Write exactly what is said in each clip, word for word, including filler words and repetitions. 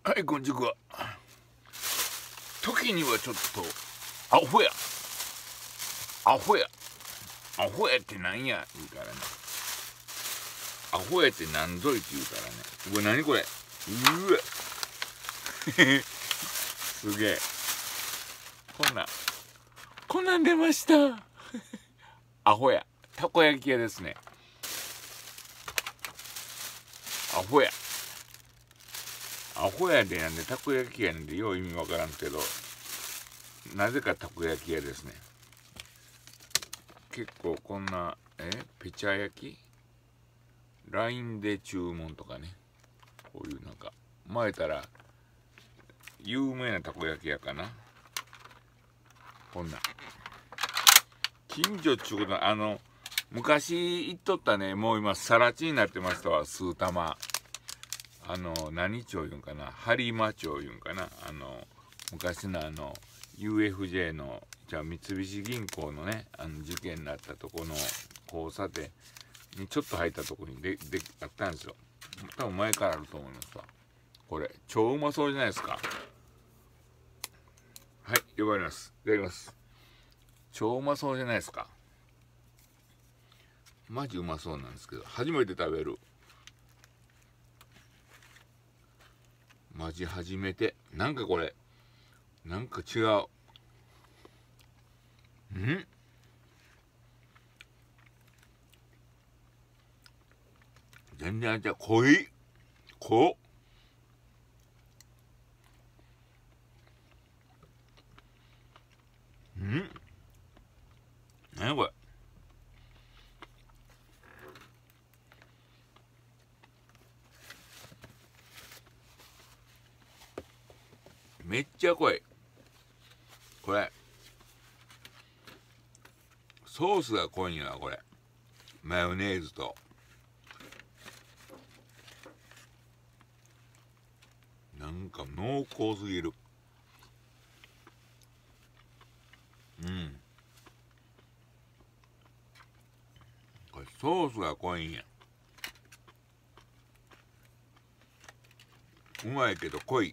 はい、こんにちは。時にはちょっとアホやアホやアホやってなんや言うからね、アホやってなんぞいって言うからね、これ何これ、うわすげえ、こんなんこんなん出ましたアホや、たこ焼き屋ですね。アホやアホやでなんでたこ焼き屋なんでよう意味わからんけど、なぜかたこ焼き屋ですね。結構こんなえピチャ焼き ライン で注文とかね、こういうなんか前たら有名なたこ焼き屋かな、こんな近所っちゅうことは、あの昔行っとったね、もう今さら地になってましたわ、数玉。あの何町言うんかな、播磨町言うんかな、あの昔のあの ユーエフジェー のじゃあ三菱銀行のね、あの事件になったとこの交差点にちょっと入ったとこにでであったんですよ。多分前からあると思いますわ。これ超うまそうじゃないですか。はい、呼ばれます。いただきます。超うまそうじゃないですか。マジうまそうなんですけど、初めて食べる。マジ初めて。なんかこれなんか違う。ん全然味は濃い濃っ。ん何これ、めっちゃ濃い。これソースが濃いんやな、これマヨネーズと。なんか濃厚すぎる。うん、これソースが濃いんや。うまいけど濃い。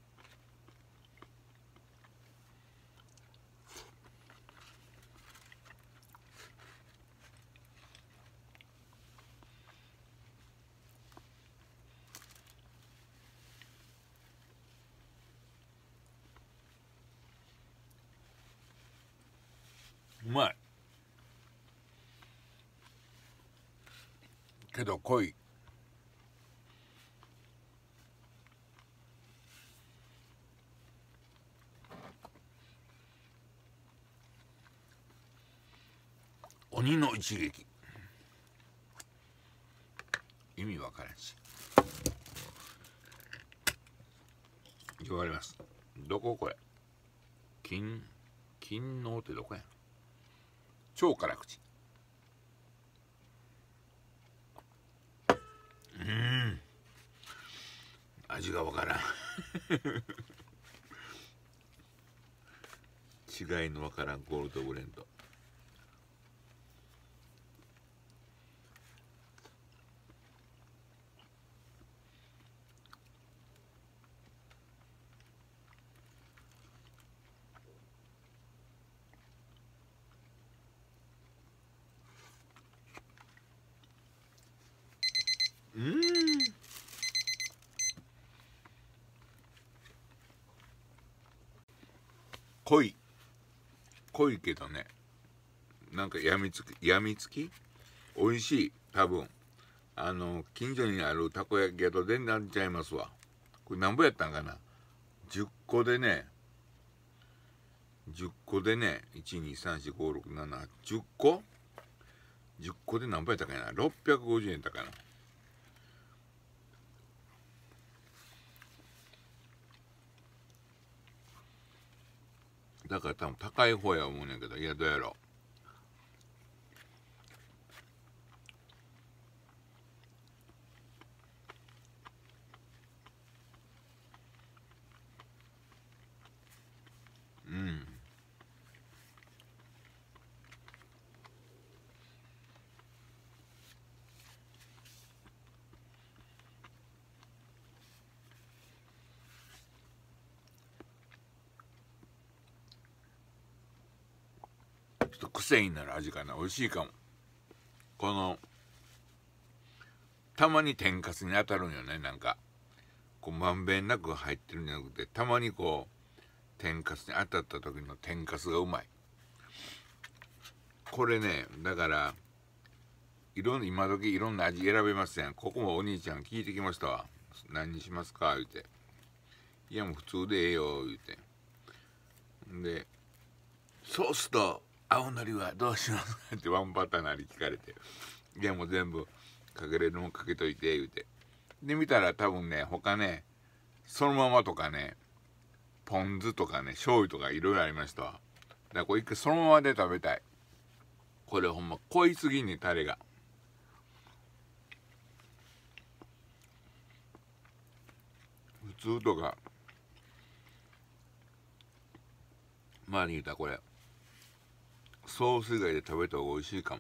うまいけど濃い。鬼の一撃、意味わからんし。言われます。どここれ、金金のってどこや。超辛口。うん、味がわからん違いのわからんゴールドブレンド。うん、濃い濃いけどね、なんかやみつきやみつき美味しい。多分あの近所にあるたこ焼き屋と全然ちゃいますわ。これなんぼやったんかな、じゅっこでね、じゅっこでね、いちにさんしごろくななじゅっこじゅっこで何ぼやったかな、ろっぴゃくごじゅうえんだかな。だから多分高い方や思うねんけど、いやどうやろう。うん、 ちょっと癖になる味かな。美味しいかも。このたまに天かすに当たるんよね。なんかこうまんべんなく入ってるんじゃなくて、たまにこう天かすに当たった時の天かすがうまい。これね、だからいろんな今時いろんな味選べますやん。ここもお兄ちゃん聞いてきましたわ。何にしますか言うて。いやもう普通でええよ言うて。でソースと青のりはどうしますかってワンパターンなり聞かれて、いやもう全部かけれるもんかけといて言うて。で見たら多分ね、他ねそのままとかね、ポン酢とかね、醤油とかいろいろありましたわ。だからこれ一回そのままで食べたい。これほんま濃いすぎんね、タレが。普通とか周りに言うたらこれソース以外で食べた方が美味しいかも。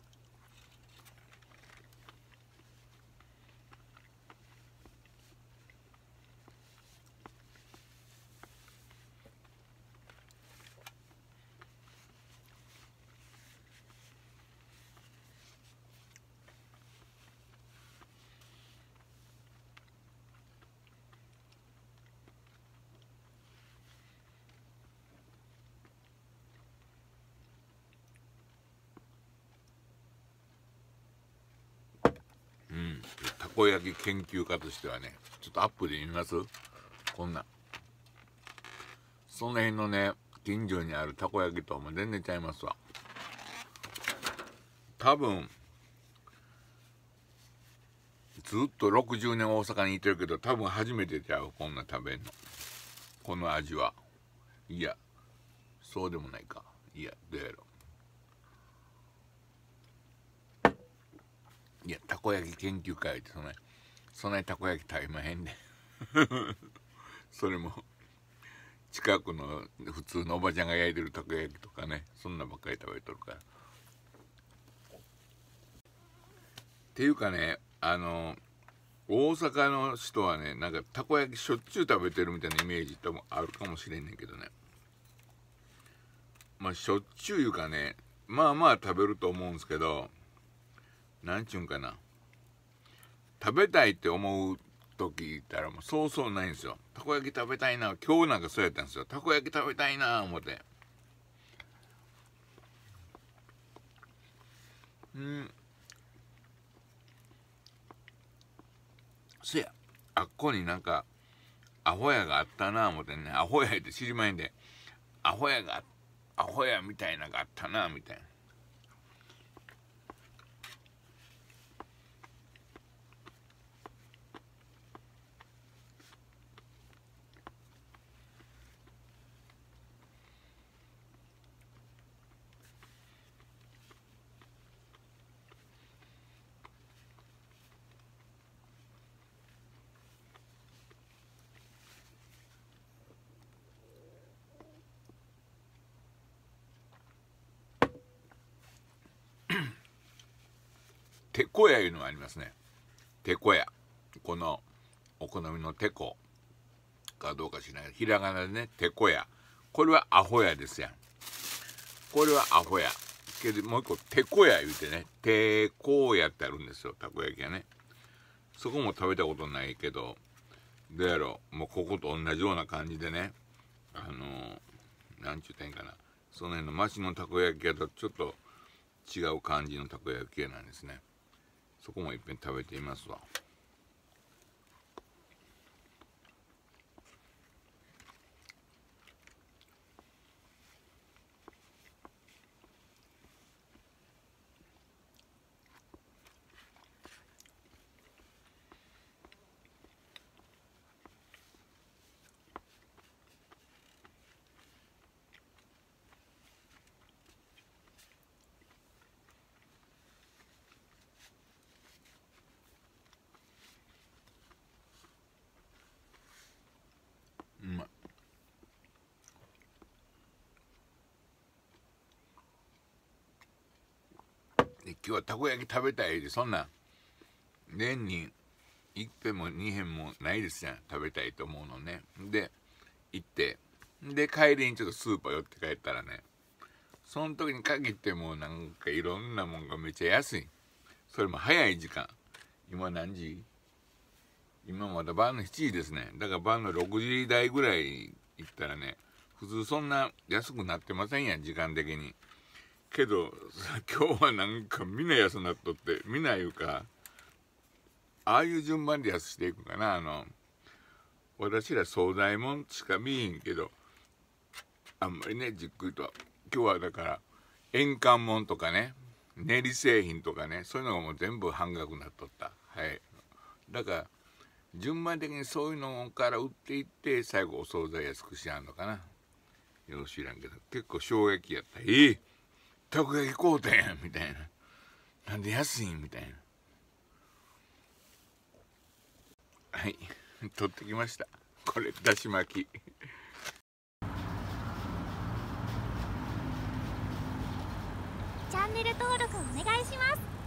うん、たこ焼き研究家としてはね、ちょっとアップで見ます。こんなその辺のね近所にあるたこ焼きとも全然ちゃいますわ。多分ずっとろくじゅうねん大阪にいてるけど、多分初めてちゃう、こんな食べんの、この味は。いやそうでもないか。いやどうやろう。いやたこ焼き研究会ってそんなそんなにたこ焼き食べまへんねそれも近くの普通のおばちゃんが焼いてるたこ焼きとかね、そんなばっかり食べとるから。っていうかね、あの大阪の人はね、なんかたこ焼きしょっちゅう食べてるみたいなイメージ多分あるかもしれんねんけどね。まあしょっちゅういうかね、まあまあ食べると思うんですけど、なんちゅうんかな、食べたいって思う時言ったらもうそうそうないんですよ。たこ焼き食べたいな、今日なんかそうやったんですよ。たこ焼き食べたいな思って、うん、そやあっこになんかアホ屋があったな思ってね。アホ屋って知りまへんで、アホ屋がアホ屋みたいなのがあったなみたいな。てこ屋いうのがありますね。てこ屋、このお好みのてこかどうか知らない、ひらがなでね、てこ屋、これはアホ屋ですやん。これはアホ屋けど、もう一個てこ屋言うてね、てこ屋ってあるんですよ、たこ焼きがね。そこも食べたことないけど、どうやろう、もうここと同じような感じでね、あのー、なんちゅうてんかな、その辺の町のたこ焼き屋とちょっと違う感じのたこ焼き屋なんですね。そこもいっぺん食べてみますわ。うまい。で今日はたこ焼き食べたいで、そんなん年にいっぺんもにへんもないですやん、食べたいと思うのね。で行って、で帰りにちょっとスーパー寄って帰ったらね、 その時に限ってもうなんかいろんなもんがめっちゃ安い。それも早い時間。今何時？今まだ晩のしちじですね。だから晩のろくじ台ぐらい行ったらね、普通そんな安くなってませんやん、時間的に。けど今日はなんかみんな安なっとって、みんないうかああいう順番で安していくかな。あの私ら惣菜もんしか見えへんけど、あんまりねじっくりと。今日はだから円環もんとかね、練り製品とかね、そういうのがもう全部半額になっとった。はい。だから順番的にそういうのから売っていって、最後お惣菜安くしはんのかな。よろしいらんけど、結構衝撃やった。えー、たこ焼き買うたやんみたいな。なんで安いんみたいな。はい、取ってきました。これだし巻き。 チャンネル登録お願いします。